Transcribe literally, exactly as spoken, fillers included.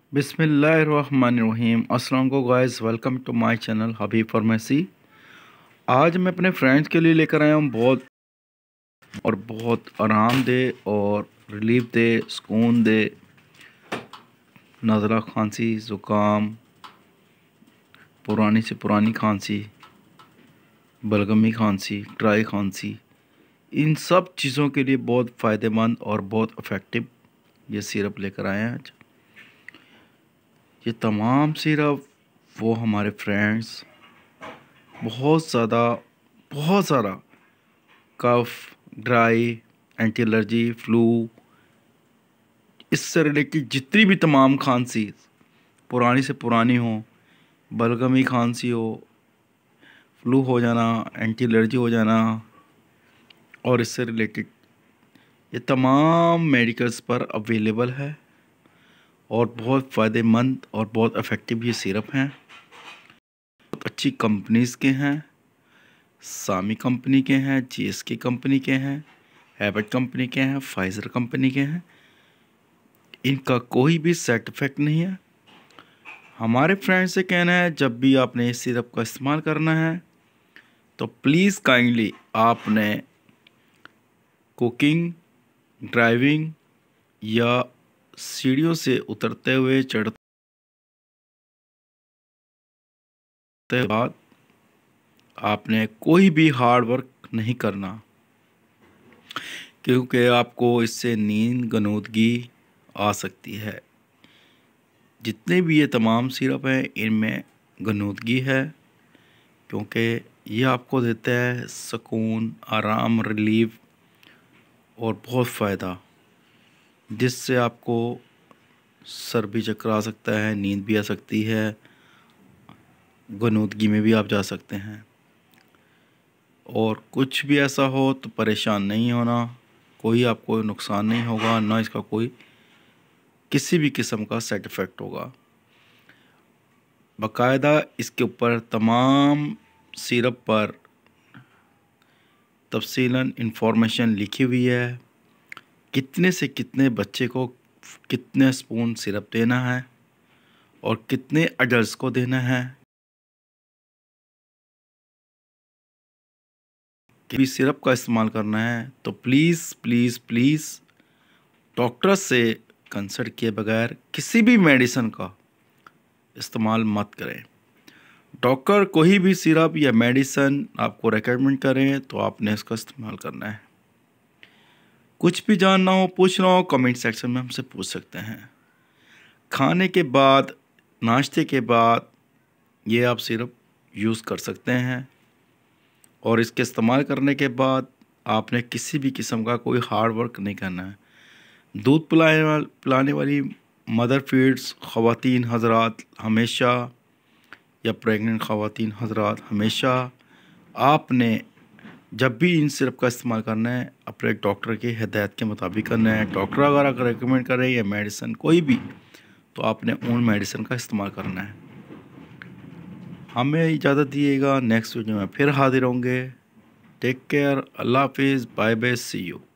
बिस्मिल्लाहिर्रहमानिर्रहीम। अस्सलाम वालेकुम guys, welcome to my channel Habib pharmacy. आज मैं अपने फ्रेंड्स के लिए लेकर आया हूँ बहुत और बहुत आरामदेह और रिलीफ दे, सुकून दे, नज़ला, खांसी, ज़ुकाम, पुरानी से पुरानी खांसी, बलगमी खांसी, ड्राई खांसी, इन सब चीज़ों के लिए बहुत फ़ायदेमंद और बहुत इफ़ेक्टिव ये सिरप लेकर आए हैं आज। ये तमाम सिरप वो हमारे फ्रेंड्स बहुत ज़्यादा बहुत ज़्यादा cough, dry, anti allergy, flu, इससे रिलेटेड जितनी भी तमाम खांसी पुरानी से पुरानी हो, बलगमी खांसी हो, फ्लू हो जाना, एंटी एलर्जी हो जाना और इससे रिलेटेड ये तमाम मेडिकल्स पर अवेलेबल है और बहुत फ़ायदेमंद और बहुत इफ़ेक्टिव ये सिरप हैं। बहुत अच्छी कंपनीज़ के हैं, सामी कंपनी के हैं, जीएसके कंपनी के हैं, हैबट कंपनी के हैं, फाइज़र कंपनी के हैं। इनका कोई भी साइड इफ़ेक्ट नहीं है। हमारे फ्रेंड से कहना है जब भी आपने इस सिरप का इस्तेमाल करना है तो प्लीज़ काइंडली आपने कुकिंग, ड्राइविंग या सीढ़ियों से उतरते हुए चढ़ते बाद आपने कोई भी हार्ड वर्क नहीं करना, क्योंकि आपको इससे नींद, गनूदगी आ सकती है। जितने भी ये तमाम सिरप हैं इनमें गनूदगी है, क्योंकि ये आपको देता है सुकून, आराम, रिलीफ और बहुत फ़ायदा, जिससे आपको सर भी चक्कर आ सकता है, नींद भी आ सकती है, गनूदगी में भी आप जा सकते हैं। और कुछ भी ऐसा हो तो परेशान नहीं होना, कोई आपको नुकसान नहीं होगा, ना इसका कोई किसी भी किस्म का साइड इफ़ेक्ट होगा। बाकायदा इसके ऊपर तमाम सिरप पर तफसीलन इंफॉर्मेशन लिखी हुई है, कितने से कितने बच्चे को कितने स्पून सिरप देना है और कितने अडल्ट्स को देना है। भी सिरप का इस्तेमाल करना है तो प्लीज़ प्लीज़ प्लीज़ डॉक्टर से कंसल्ट किए बगैर किसी भी मेडिसिन का इस्तेमाल मत करें। डॉक्टर कोई भी सिरप या मेडिसिन आपको रेकमेंड करें तो आपने इसका इस्तेमाल करना है। कुछ भी जानना हो, पूछना हो, कमेंट सेक्शन में हमसे पूछ सकते हैं। खाने के बाद, नाश्ते के बाद ये आप सिरप यूज़ कर सकते हैं और इसके इस्तेमाल करने के बाद आपने किसी भी किस्म का कोई हार्ड वर्क नहीं करना है। दूध पिलाने वाल पिलाने वाली मदर फीड्स ख़वातीन हज़रात हमेशा या प्रेग्नेंट ख़वातीन हज़रात हमेशा आपने जब भी इन सिरप का इस्तेमाल करना है अपने डॉक्टर की हिदायत के मुताबिक करना है। डॉक्टर अगर अगर रेकमेंड करें या मेडिसिन कोई भी, तो आपने उन मेडिसिन का इस्तेमाल करना है। हमें इजाज़त दिएगा, नेक्स्ट वीडियो में फिर हाजिर होंगे। टेक केयर, अल्लाह हाफिज़, बाय बाय, सी यू।